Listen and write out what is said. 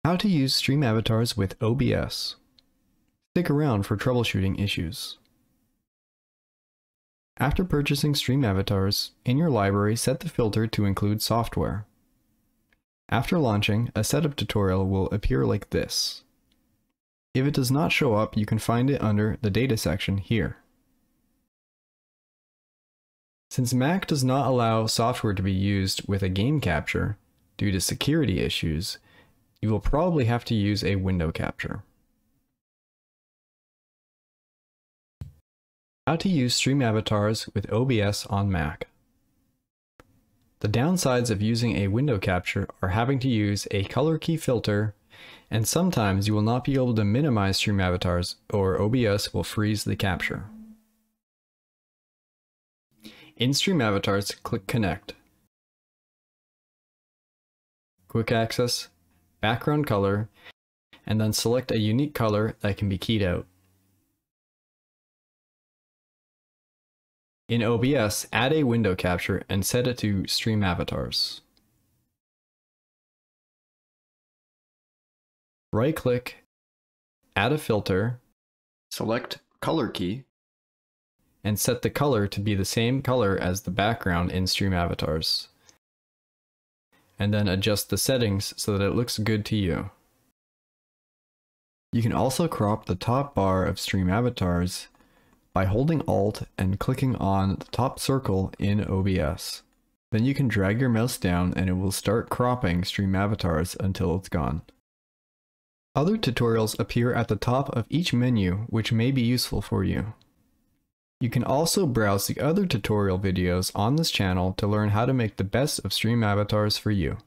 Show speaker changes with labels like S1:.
S1: How to use stream avatars with OBS. Stick around for troubleshooting issues. After purchasing stream avatars, in your library set the filter to include software. After launching, a setup tutorial will appear like this. If it does not show up, you can find it under the data section here. Since Mac does not allow software to be used with a game capture due to security issues, you will probably have to use a window capture. How to use stream avatars with OBS on Mac. The downsides of using a window capture are having to use a color key filter, and sometimes you will not be able to minimize stream avatars or OBS will freeze the capture. In stream avatars, click Connect. Quick Access, Background Color, and then select a unique color that can be keyed out. In OBS, add a window capture and set it to Stream Avatars. Right-click, add a filter, select Color Key, and set the color to be the same color as the background in Stream Avatars. And then adjust the settings so that it looks good to you. You can also crop the top bar of Stream Avatars by holding Alt and clicking on the top circle in OBS. Then you can drag your mouse down and it will start cropping Stream Avatars until it's gone. Other tutorials appear at the top of each menu, which may be useful for you. You can also browse the other tutorial videos on this channel to learn how to make the best of Stream Avatars for you.